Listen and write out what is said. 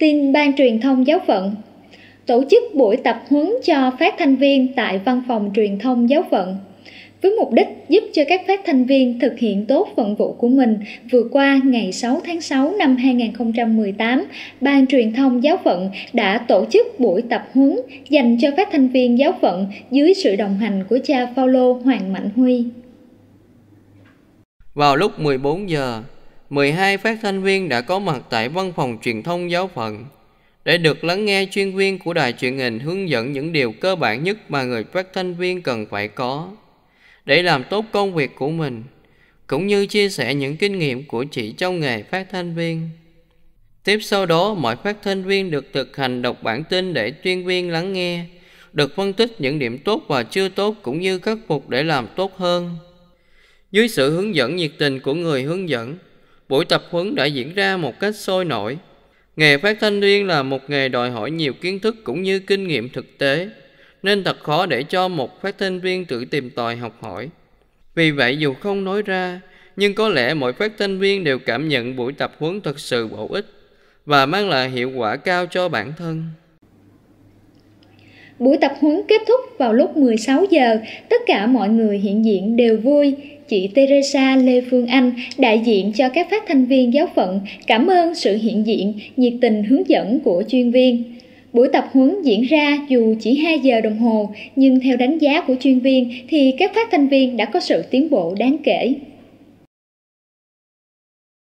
Tin Ban Truyền thông Giáo phận tổ chức buổi tập huấn cho phát thanh viên tại Văn phòng Truyền thông Giáo phận. Với mục đích giúp cho các phát thanh viên thực hiện tốt phận vụ của mình, vừa qua ngày 6 tháng 6 năm 2018, Ban Truyền thông Giáo phận đã tổ chức buổi tập huấn dành cho phát thanh viên giáo phận dưới sự đồng hành của cha Phaolô Hoàng Mạnh Huy. Vào lúc 14 giờ, 12 phát thanh viên đã có mặt tại Văn phòng Truyền thông Giáo phận để được lắng nghe chuyên viên của đài truyền hình hướng dẫn những điều cơ bản nhất mà người phát thanh viên cần phải có để làm tốt công việc của mình, cũng như chia sẻ những kinh nghiệm của chị trong nghề phát thanh viên. Tiếp sau đó, mọi phát thanh viên được thực hành đọc bản tin để chuyên viên lắng nghe, được phân tích những điểm tốt và chưa tốt cũng như khắc phục để làm tốt hơn. Dưới sự hướng dẫn nhiệt tình của người hướng dẫn, buổi tập huấn đã diễn ra một cách sôi nổi. Nghề phát thanh viên là một nghề đòi hỏi nhiều kiến thức cũng như kinh nghiệm thực tế, nên thật khó để cho một phát thanh viên tự tìm tòi học hỏi. Vì vậy, dù không nói ra, nhưng có lẽ mỗi phát thanh viên đều cảm nhận buổi tập huấn thật sự bổ ích và mang lại hiệu quả cao cho bản thân. Buổi tập huấn kết thúc vào lúc 16 giờ, tất cả mọi người hiện diện đều vui. Chị Teresa Lê Phương Anh, đại diện cho các phát thanh viên giáo phận, cảm ơn sự hiện diện, nhiệt tình hướng dẫn của chuyên viên. Buổi tập huấn diễn ra dù chỉ 2 giờ đồng hồ, nhưng theo đánh giá của chuyên viên thì các phát thanh viên đã có sự tiến bộ đáng kể.